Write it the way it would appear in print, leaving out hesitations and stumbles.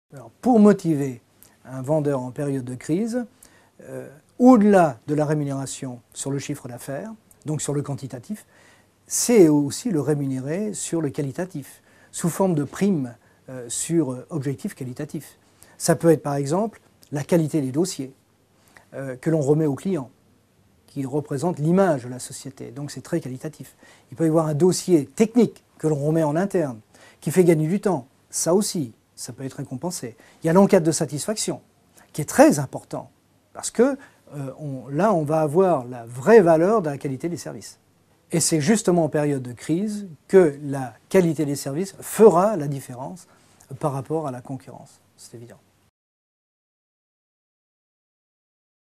Alors, pour motiver un vendeur en période de crise, au-delà de la rémunération sur le chiffre d'affaires, donc sur le quantitatif, c'est aussi le rémunérer sur le qualitatif, sous forme de primes sur objectifs qualitatifs. Ça peut être par exemple la qualité des dossiers que l'on remet aux clients, qui représentent l'image de la société, donc c'est très qualitatif. Il peut y avoir un dossier technique que l'on remet en interne, qui fait gagner du temps, ça aussi, ça peut être récompensé. Il y a l'enquête de satisfaction, qui est très important, parce que là, on va avoir la vraie valeur de la qualité des services. Et c'est justement en période de crise que la qualité des services fera la différence par rapport à la concurrence, c'est évident.